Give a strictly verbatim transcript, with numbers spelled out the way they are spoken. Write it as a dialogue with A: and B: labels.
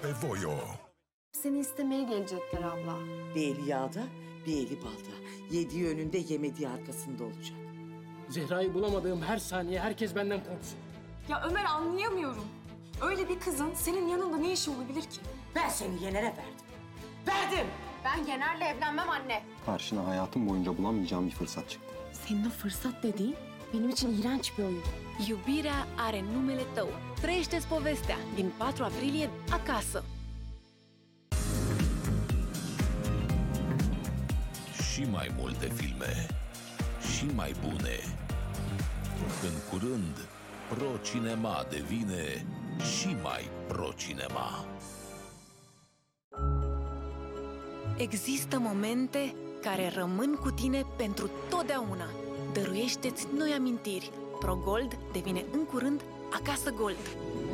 A: Evoio.
B: Seni istemeye gelecekler abla.
C: Bir eli yağda, bir eli balda. Yediği önünde, yemediği arkasında olacak.
D: Zehra'yı bulamadığım her saniye herkes benden korksun.
E: Ya Ömer, anlayamıyorum. Öyle bir kızın senin yanında ne işi olabilir ki?
C: Ben seni Yener'e verdim. Verdim!
B: Ben Yener'le evlenmem anne.
F: Karşına hayatım boyunca bulamayacağım bir fırsat çıktı.
B: Senin o fırsat dediğin benim için iğrenç bir oyun.
G: Iubirea are numele tău. Trăiește-ți povestea din patru aprilie acasă.
A: Și mai multe filme, și mai bune. În curând, Pro-Cinema devine și mai Pro-Cinema.
G: Există momente care rămân cu tine pentru totdeauna. Dăruiește-ți noi amintiri. ProGold devine în curând Acasă Gold.